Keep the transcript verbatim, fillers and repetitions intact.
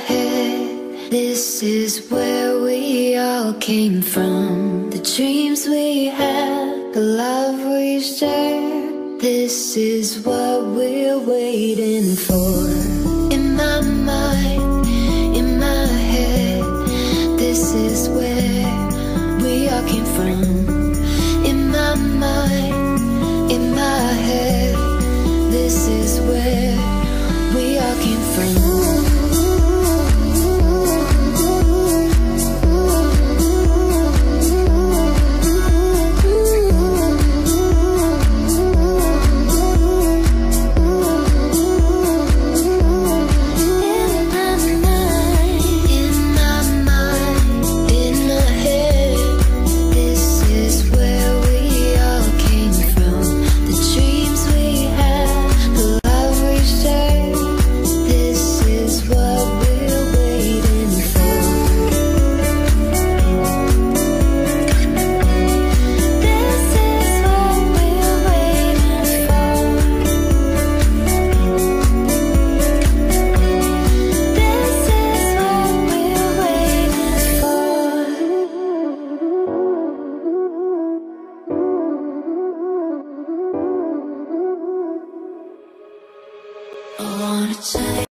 head, this is where we all came from. The dreams we had, the love we shared, this is what we're waiting for. In my mind, in my head, this is where we all came from. In my mind, in my head, this is where we all came from. I wanna take